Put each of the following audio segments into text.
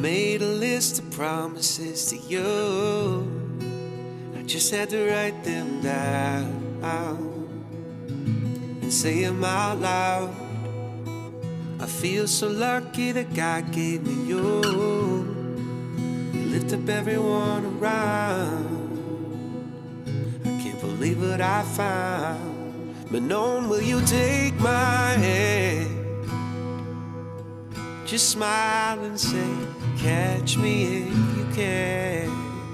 made a list of promises to you. I just had to write them down and say them out loud. I feel so lucky that God gave me you. You lift up everyone around. I can't believe what I found. Manon, will you take my hand? Just smile and say, catch me if you can.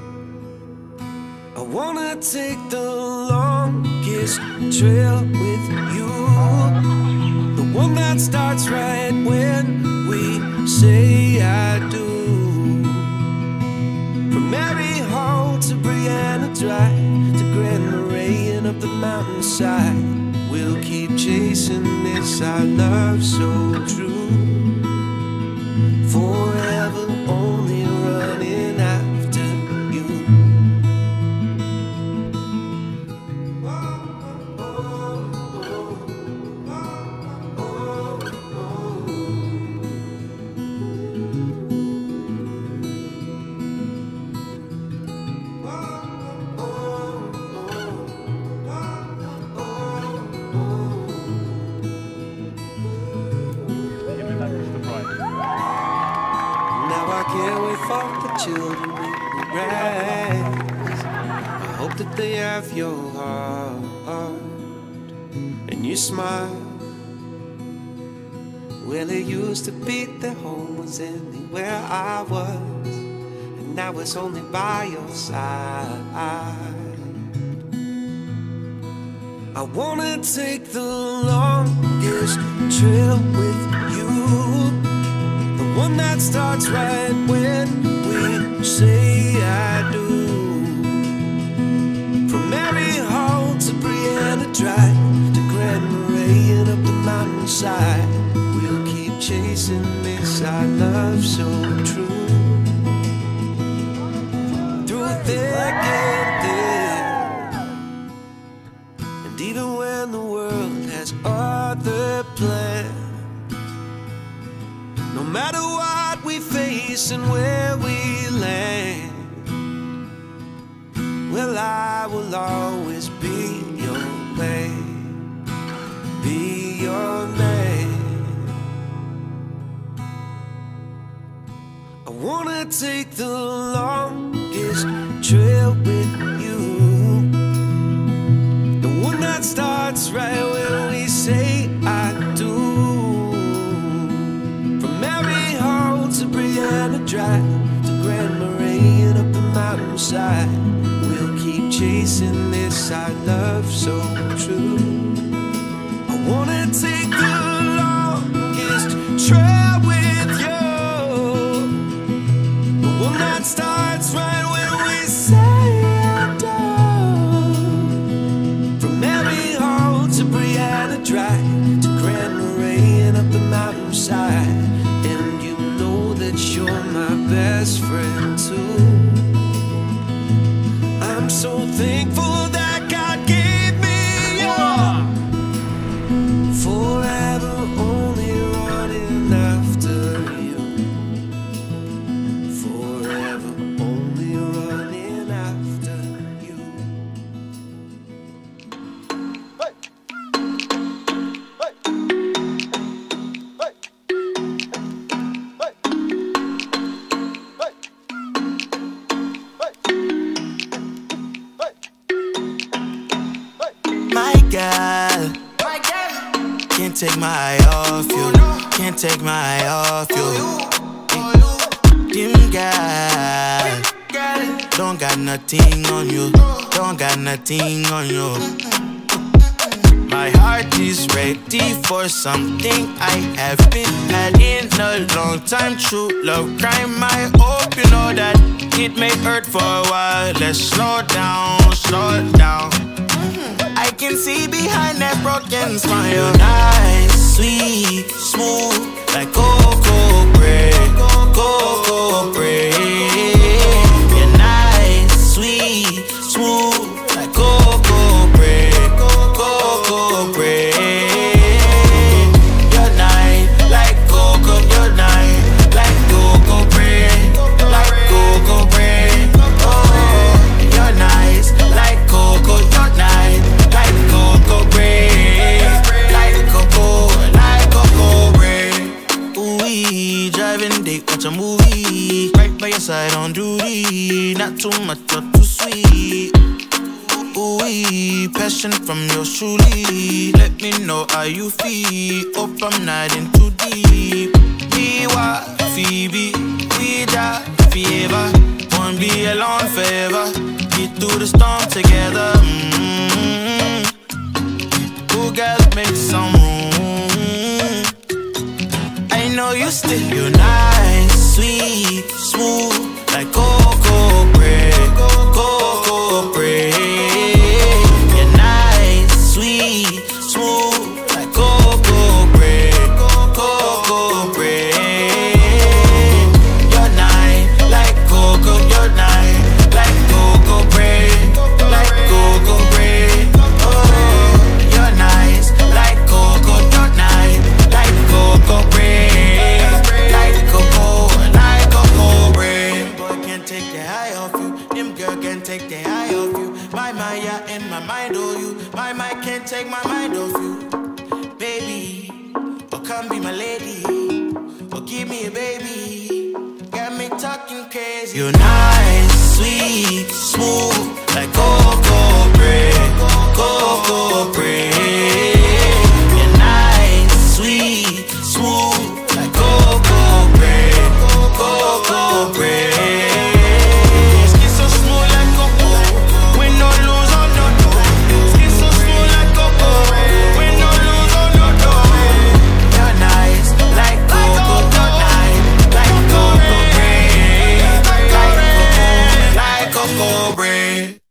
I wanna take the longest trail with you, the one that starts right when we say I do. From Mary Hall to Brianna Drive to Grand Marais and up the mountainside, we'll keep chasing this, our love so true. Forever only running after you. Children will rise. I hope that they have your heart and your smile. Well, it used to be that home was anywhere I was, and now it's only by your side. I wanna take the longest trail with you, the one that starts right when we say I do. From Mary Hall to Brianna Drive to Grand Marais and up the mountainside, we'll keep chasing this, our love so true. Through thick and thin, and even when the world has other plans, no matter what we face and where we land, well, I will always be your man, be your man. I wanna take the longest trail with you, the one that starts right when we say I do. To Brianna Drive to Grand Marais and up the mountainside, we'll keep chasing this, our love so true. I wanna take the longest trail with you, the one that starts right when we say I do. From Mary Hall to Brianna Drive to Grand Marais and up the mountainside, you're my best friend too. I'm so thankful that God gave me you. Forever only running after you. Forever only running after you. Hey. Hey. Can't take my eye off you. Can't take my eye off you. Dim guy, don't got nothing on you. Don't got nothing on you. My heart is ready for something I haven't had in a long time. True love crime, I hope you know that it may hurt for a while. Let's slow down, slow down. I can see behind that broken smile. You're nice, sweet, smooth, like cocoa bread, cocoa bread. You're nice, sweet, smooth, like cocoa bread, cocoa bread. You're nice, like cocoa, you're nice, like cocoa bread. not too much or too sweet. Ooh, passion from yours truly. Let me know how you feel. Hope I'm not in too deep. Me, what, Phoebe, we die forever. Won't be alone forever. Get through the storm together. Ooh, girls, make some room. I know you still, you're nice, sweet, smooth, like cocoa bread, cocoa bread. You're nice, sweet, smooth, like cocoa bread, cocoa bread. You're nice, like cocoa, you're nice, like cocoa bread, like cocoa bread. Oh, you're nice, like cocoa, you're nice, like cocoa bread, like cocoa bread. Boy can't take the eye off you, them girl can't take the eye off you. My mind, yeah, in my mind, oh you. My mind can't take my mind off you, baby. Oh, come be my lady. Oh, give me a baby. Got me talking crazy. You're nice, sweet, smooth, like cocoa bread, cocoa bread. You're nice, sweet, smooth, like cocoa bread, cocoa bread. Skin so smooth like cocoa, we no lose on no door. Skin so smooth like cocoa, we no lose on no door. You're nice, like cocoa, you're nice, like cocoa bread, like cocoa bread.